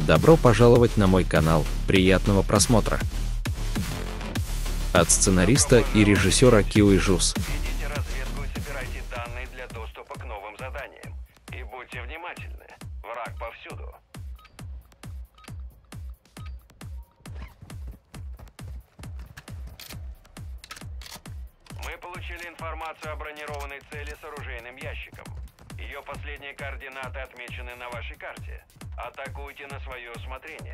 Добро пожаловать на мой канал, приятного просмотра. От сценариста и режиссера Киуи Жус. Ведите разведку и собирайте данные для доступа к новым заданиям. И будьте внимательны, враг повсюду. Мы получили информацию о бронированной цели с оружейным ящиком. Ее последние координаты отмечены на вашей карте. Атакуйте на свое усмотрение.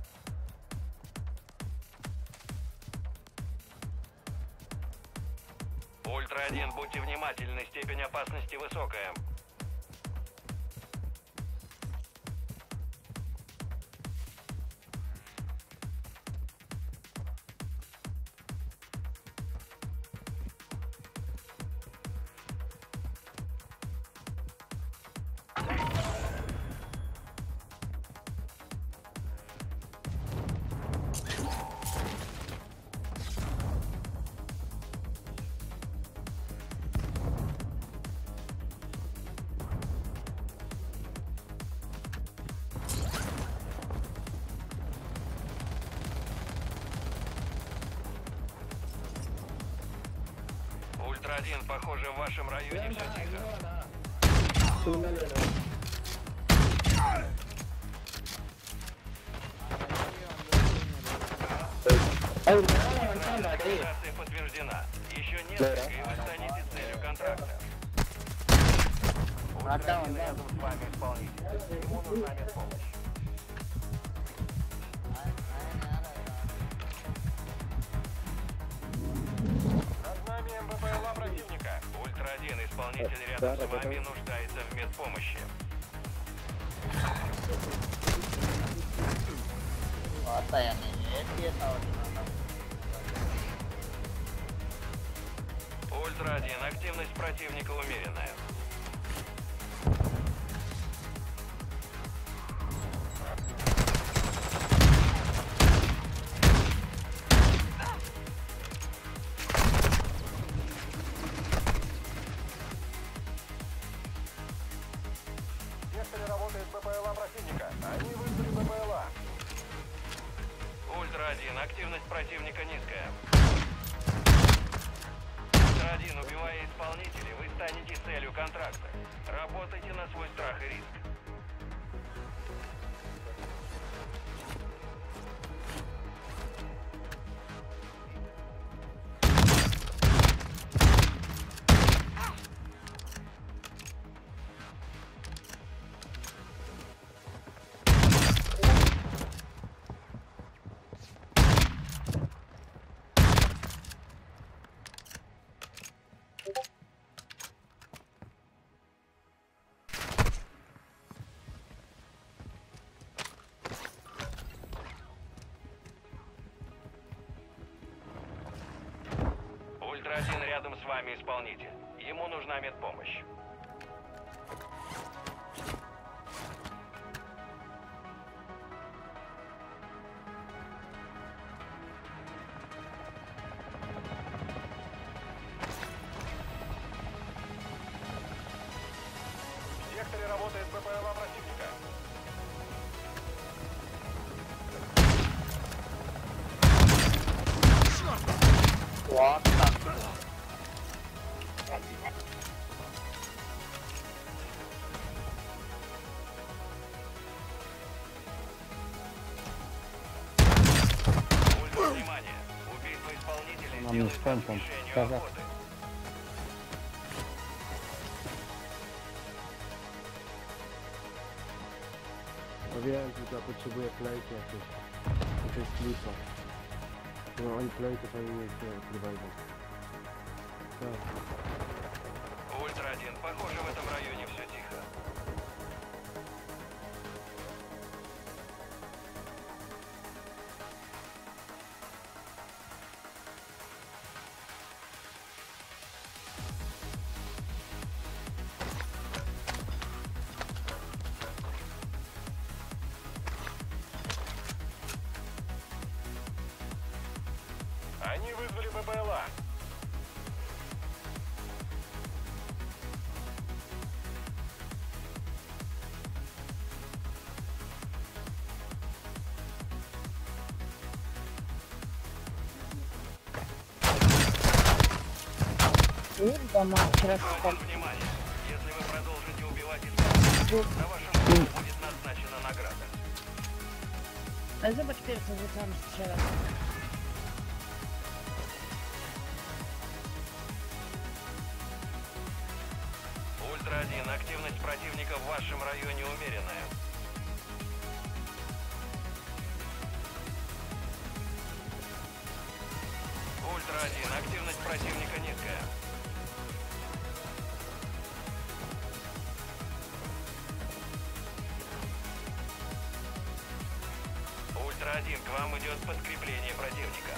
Ультра-1, будьте внимательны, степень опасности высокая. Ультра-1, похоже, в вашем районе все тихо. Операция подтверждена. Еще несколько, и вы станете целью контракта. Ультра-1 рядом с вами исполнитель. Ему нужна медпомощь. Над нами МБПЛА противника. Ультра-1, исполнитель рядом с вами нуждается в медпомощи. Ультра-1, активность противника умеренная. В секторе работает БПЛА противника. Они вызвали БПЛА. Ультра-1, активность противника низкая. Ультра-1, убивая исполнителей, вы станете целью контракта. Работайте на свой страх и риск. Ультра-1, рядом с вами исполнитель. Ему нужна медпомощь. В секторе работает БПЛА противника. Ультра, внимание! Убийство исполнителей Нам не делает спам, по мишенью казах. охоты. Wiem, tylko potrzebuję plejty jakieś klipa. No oni plejty pewnie nie odkrywają. Tak. Ультра-1, похоже, в этом районе все тихо. Они вызвали БПЛА. Внимание! Если вы продолжите убивать исполнителя, на вашем пути будет назначена награда. Zobacz pierwszy, że tam strzela. Ультра-1, активность противника в вашем районе умеренная. Ультра-1, активность противника низкая. Ультра-1, к вам идет подкрепление противника.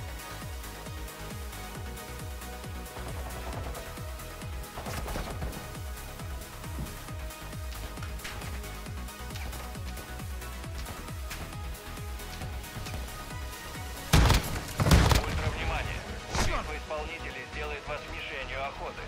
Ультра, внимание! Убийство исполнителей сделает вас мишенью охоты.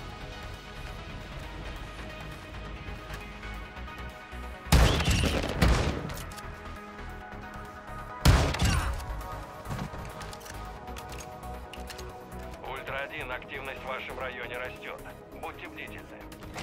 Ультра-1, активность в вашем районе растет. Будьте бдительны.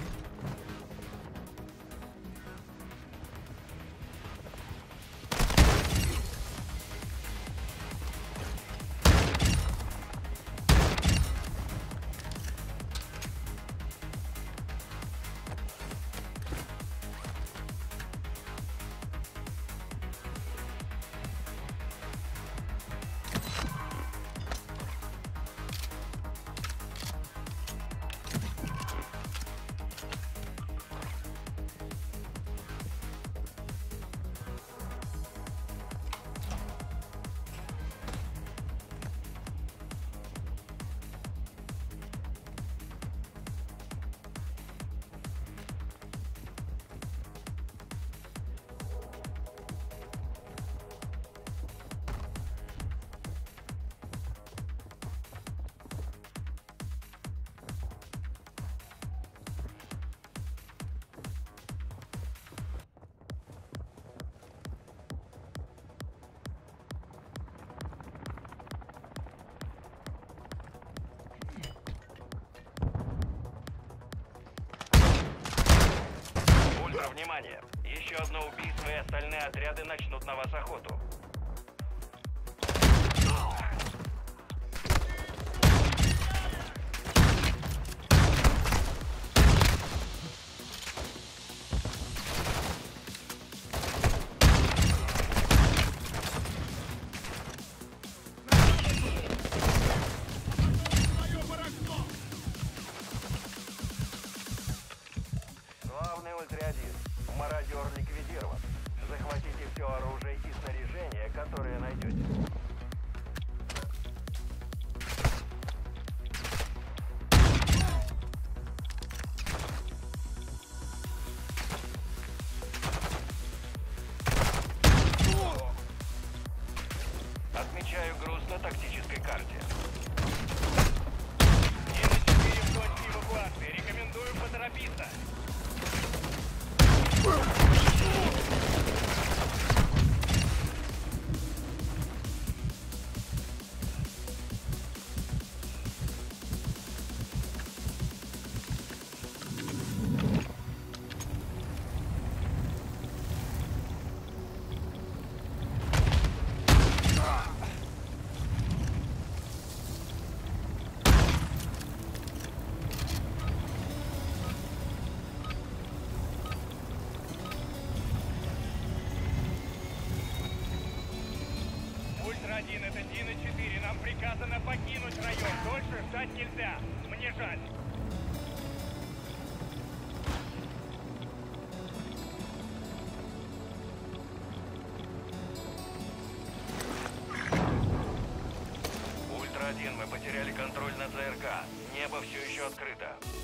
Ультра, внимание! Еще одно убийство, и остальные отряды начнут на вас охоту. Главный Ультра-1. Мародер ликвидирован. Захватите все оружие и снаряжение, которое найдете. Отмечаю груз на тактической карте. Минус 4 в точке эвакуации. Рекомендую поторопиться. Ультра-1, это Дина 4. Нам приказано покинуть район. Дольше ждать нельзя. Мне жаль. Ультра-1, мы потеряли контроль над ЗРК. Небо все еще открыто.